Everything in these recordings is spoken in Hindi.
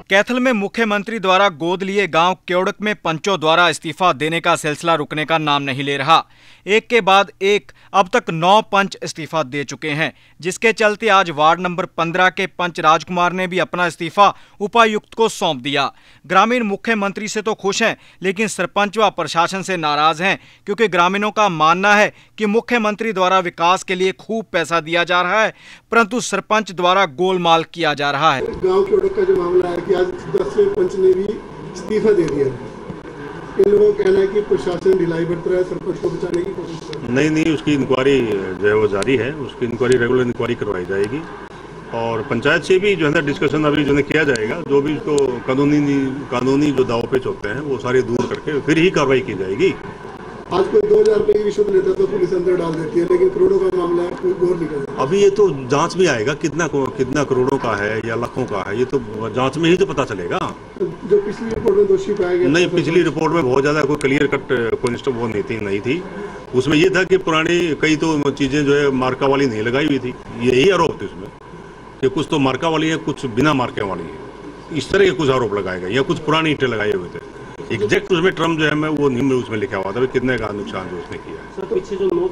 कैथल में मुख्यमंत्री द्वारा गोद लिए गांव केवड़क में पंचों द्वारा इस्तीफा देने का सिलसिला रुकने का नाम नहीं ले रहा। एक के बाद एक अब तक 9 पंच इस्तीफा दे चुके हैं, जिसके चलते आज वार्ड नंबर 15 के पंच राजकुमार ने भी अपना इस्तीफा उपायुक्त को सौंप दिया। ग्रामीण मुख्यमंत्री से तो खुश हैं, लेकिन सरपंच व प्रशासन से नाराज हैं, क्योंकि ग्रामीणों का मानना है कि मुख्यमंत्री द्वारा विकास के लिए खूब पैसा दिया जा रहा है, परंतु सरपंच द्वारा गोलमाल किया जा रहा है। गांव केवड़क का जो मामला है कि आज 10वें पंच ने भी इस्तीफा दे दिया। इन लोगों का कहना है कि प्रशासन ढिलाई बरत रहा है, सरपंच को बचाने की कोशिश कर रहा है। नहीं, उसकी इंक्वायरी जो है वो जारी है। उसकी इंक्वायरी रेगुलर इंक्वायरी करवाई जाएगी और पंचायत से भी जो है ना डिस्कशन अभी जो है किया जाएगा। जो भी उसको कानूनी जो दाव पेच होते हैं वो सारे दूर करके फिर ही कार्रवाई की जाएगी। आज कोई 2000 रुपये की रिश्वत लेता तो पुलिस अंदर डाल देती है, लेकिन करोड़ों का मामला है, कोई गौर नहीं करता। अभी ये तो जांच में आएगा कितना करोड़ों का है या लाखों का है, ये तो जांच में ही तो पता चलेगा। जो पिछली रिपोर्ट में दोषी पाया गया नहीं, पिछली रिपोर्ट में बहुत ज्यादा कोई क्लियर कट कोई वो नहीं थी। उसमें ये था कि पुरानी कई तो चीजें जो है मार्का वाली नहीं लगाई हुई थी। यही आरोप थे उसमें कि कुछ तो मार्का वाली है, कुछ बिना मार्के वाली है। इस तरह के कुछ आरोप लगाए गए या कुछ पुरानी ईंटें लगाए हुए थे। एग्जैक्ट उसमें टर्म जो है मैं वो नहीं उसमें लिखा हुआ था कितने का नुकसान जो उसने किया है। सर, पीछे जो लोग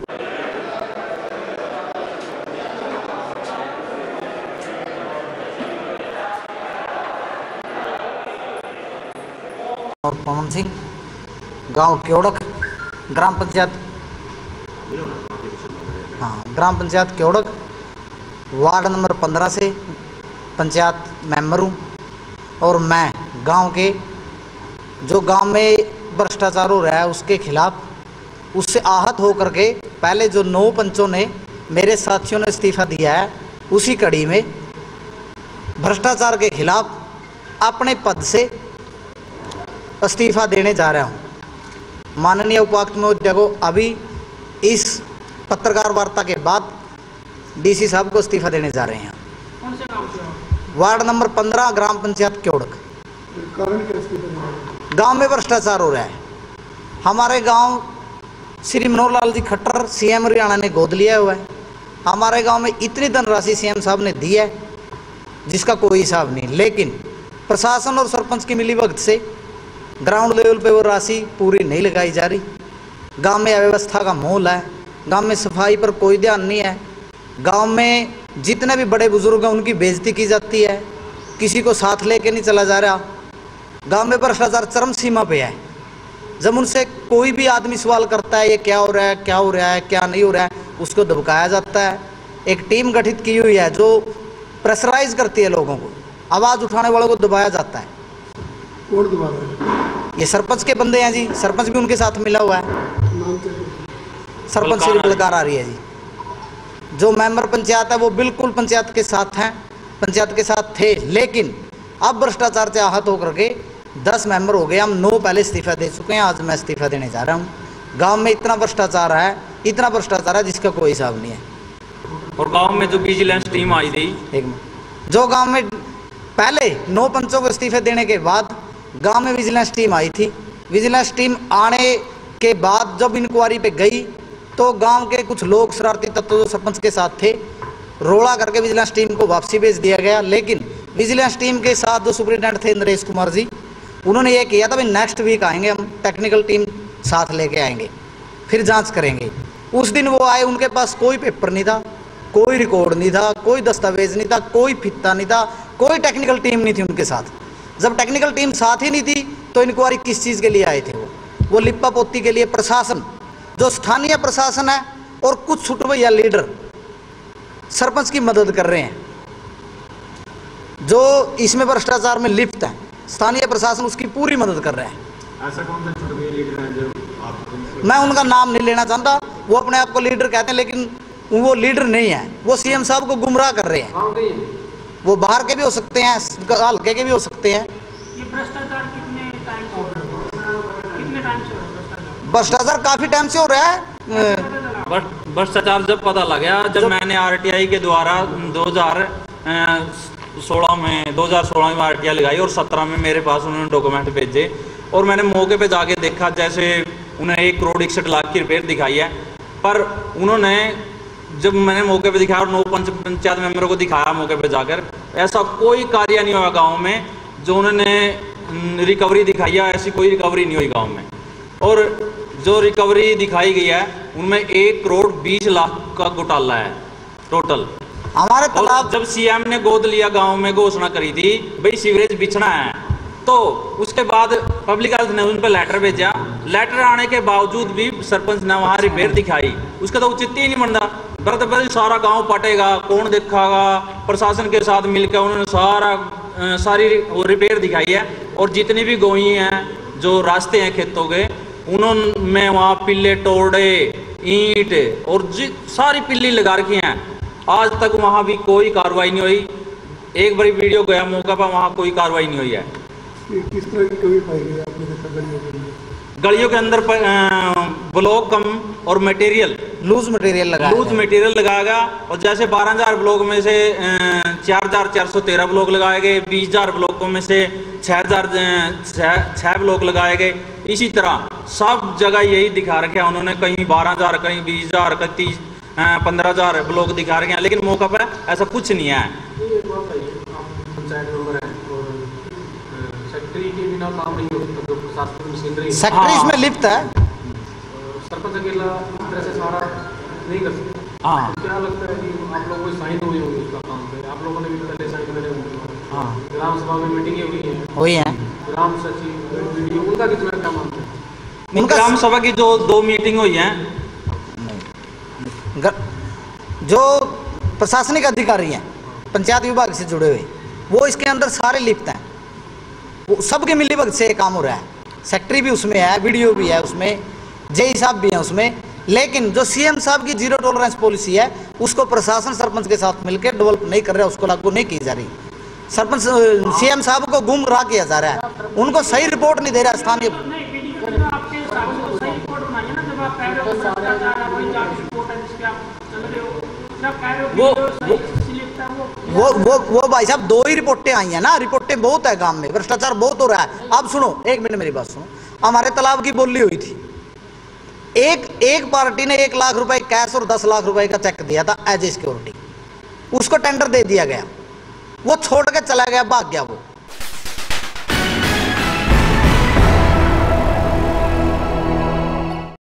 और पवन सिंह, गांव केवड़क, ग्राम पंचायत केवड़क, वार्ड नंबर 15 से पंचायत मेंबर हूँ। और मैं गांव के जो गांव में भ्रष्टाचार हो रहा है उसके खिलाफ, उससे आहत होकर के पहले जो 9 पंचों ने मेरे साथियों ने इस्तीफा दिया है, उसी कड़ी में भ्रष्टाचार के खिलाफ अपने पद से इस्तीफा देने जा रहा हूं। माननीय उपायुक्त महोदय को अभी इस पत्रकार वार्ता के बाद डीसी साहब को इस्तीफा देने जा रहे हैं। कौन से गांव से? वार्ड नंबर 15 ग्राम पंचायत केवड़क। कारण क्या इस्तीफा देने? गांव में भ्रष्टाचार हो रहा है। हमारे गांव श्री मनोहर लाल जी खट्टर सीएम हरियाणा ने गोद लिया हुआ है। हमारे गांव में इतनी धनराशि सीएम साहब ने दी है जिसका कोई हिसाब नहीं, लेकिन प्रशासन और सरपंच की मिलीभगत से ग्राउंड लेवल पे वो राशि पूरी नहीं लगाई जा रही। गांव में अव्यवस्था का माहौल है, गांव में सफाई पर कोई ध्यान नहीं है। गांव में जितने भी बड़े बुजुर्ग हैं उनकी बेइज्जती की जाती है, किसी को साथ लेके नहीं चला जा रहा। गांव में भ्रष्टाचार चरम सीमा पे है। जब उनसे कोई भी आदमी सवाल करता है ये क्या हो रहा है, क्या हो रहा है, क्या नहीं हो रहा है, उसको दबकाया जाता है। एक टीम गठित की हुई है जो प्रेशराइज करती है लोगों को, आवाज़ उठाने वालों को दबाया जाता है। कौन दबा रहा है? ये सरपंच के बंदे हैं जी, सरपंच भी उनके साथ मिला हुआ है। नाम क्या है? सरपंच श्री बलकार आ रही है जी। जो मेंबर पंचायत है वो बिल्कुल पंचायत के साथ हैं, पंचायत के साथ थे, लेकिन अब भ्रष्टाचार से आहत होकर के 10 मेंबर हो गए। हम 9 पहले इस्तीफा दे चुके हैं, आज मैं इस्तीफा देने जा रहा हूँ। गांव में इतना भ्रष्टाचार है जिसका कोई हिसाब नहीं है। और गांव में जो विजिलेंस टीम आई थी, जो गांव में पहले 9 पंचों को इस्तीफे देने के बाद गांव में विजिलेंस टीम आई थी। विजिलेंस टीम आने के बाद जब इंक्वायरी पे गई तो गांव के कुछ लोग शरारती तत्व जो सरपंच के साथ थे, रोड़ा करके विजिलेंस टीम को वापसी भेज दिया गया। लेकिन विजिलेंस टीम के साथ जो सुपरिटेंडेंट थे नरेश कुमार जी, उन्होंने ये किया था भाई नेक्स्ट वीक आएंगे, हम टेक्निकल टीम साथ लेके आएंगे, फिर जांच करेंगे। उस दिन वो आए, उनके पास कोई पेपर नहीं था, कोई रिकॉर्ड नहीं था, कोई दस्तावेज नहीं था, कोई फित्ता नहीं था, कोई टेक्निकल टीम नहीं थी उनके साथ। जब टेक्निकल टीम साथ ही नहीं थी तो इंक्वायरी किस चीज़ के लिए आए थे? वो लिप्पा पोती के लिए। प्रशासन जो स्थानीय प्रशासन है और कुछ छुटभैया लीडर सरपंच की मदद कर रहे हैं, जो इसमें भ्रष्टाचार में लिप्त है, स्थानीय प्रशासन उसकी पूरी मदद कर रहे हैं। ऐसा कौन सा छुटभैया लीडर है जो आप? मैं उनका नाम नहीं लेना चाहता। वो अपने आप को लीडर कहते हैं, लेकिन वो लीडर नहीं है। वो सीएम साहब को गुमराह कर रहे हैं। वो बाहर के भी हो सकते हैं, हल्के के भी हो सकते हैं। ये भ्रष्टाचार कितने टाइम से हो रहा है? भ्रष्टाचार काफी टाइम से हो रहा है। भ्रष्टाचार जब पता लगा, जब मैंने आरटीआई के द्वारा 2016 में आरटीआई लगाई और 17 में मेरे पास उन्होंने डॉक्यूमेंट भेजे और मैंने मौके पे जाके देखा, जैसे उन्हें 1 करोड़ 61 लाख की रिपेयर दिखाई है। पर उन्होंने जब मैंने मौके पे दिखाया और 9 पंचायत मेंबरों को दिखाया मौके पे जाकर, ऐसा कोई कार्य नहीं हुआ गांव में जो उन्होंने रिकवरी दिखाई है, ऐसी कोई रिकवरी नहीं हुई गांव में। और जो रिकवरी दिखाई गई है उनमें 1 करोड़ 20 लाख का घोटाला है टोटल। हमारे और तालाब जब सीएम ने गोद लिया गांव में, घोषणा करी थी भाई सीवरेज बिछना है, तो उसके बाद पब्लिक हेल्थ ने उन पर लेटर भेजा। लेटर आने के बावजूद भी सरपंच ने वहाँ रिपेयर दिखाई, उसका तो उचित ही नहीं बनता। बरदबरी सारा गांव पटेगा, कौन देखागा? प्रशासन के साथ मिलकर उन्होंने सारी रिपेयर दिखाई है। और जितनी भी गोई हैं, जो रास्ते हैं खेतों के, उन्होंने वहाँ पिल्ले तोड़े, ईंट और सारी पिल्ली लगा रखी हैं। आज तक वहाँ भी कोई कार्रवाई नहीं हुई। एक बार वीडियो गया मौका पर, वहाँ कोई कार्रवाई नहीं हुई है। किस तरह की कमी पाई गई आपने देखा गलियों के अंदर? गलियों के अंदर ब्लॉक कम और मटेरियल लूज मटेरियल लगाया गया। और जैसे 12,000 ब्लॉक में से 4,413 ब्लॉक लगाए गए, 20,000 ब्लॉकों में से 6 ब्लॉक लगाए गए। इसी तरह सब जगह यही दिखा रखे हैं उन्होंने, कहीं 12,000, कहीं 20,000, कहीं 15,000 ब्लॉक दिखा रखे हैं, लेकिन मौका पर ऐसा कुछ नहीं है। पंचायत मेंबर है और सेक्रेटरी के बिना काम नहीं हो सकता, जो प्रशासनिक मशीनरी सेक्रेटरी इसमें लिप्त है। सरपंच अकेला इस तरह से सारा नहीं कर सकता। हाँ, क्या लगता है कि आप लोगों को साइन हुई होगी इसका काम पे? आप लोगों ने भी पहले साइन करे होंगे। हाँ, ग्राम सभा में मीटिंगें हुई हैं। ग्राम सचिव वीडियो, उनका कितना क्या मानते हैं? उनका ग्राम सभा की जो 2 मीटिंग हुई हैं, जो प्रशासनिक अधिकारी हैं पंचायत विभाग से जुड़े हुए, वो इसके अंदर सारे लिप्त हैं। वो सबके मिलीभगत से काम हो रहा है। सेक्रेटरी भी उसमें है, वीडियो भी है उसमें, जेई साहब भी हैं उसमें। लेकिन जो सीएम साहब की 0 टॉलरेंस पॉलिसी है, उसको प्रशासन सरपंच के साथ मिलकर डेवलप नहीं कर रहा है, उसको लागू नहीं की जा रही। सरपंच सीएम साहब को गुमराह किया जा रहा है, उनको सही रिपोर्ट नहीं दे रहा स्थानीय। वो भाई साहब 2 ही रिपोर्टें आई हैं ना, रिपोर्टें बहुत है, गांव में भ्रष्टाचार बहुत हो रहा है। अब सुनो, 1 मिनट मेरी बात सुनो। हमारे तालाब की बोली हुई थी, एक पार्टी ने 1 लाख रुपए कैश और 10 लाख रुपए का चेक दिया था एज ए सिक्योरिटी, उसको टेंडर दे दिया गया, वो छोड़ के चला गया, भाग गया वो।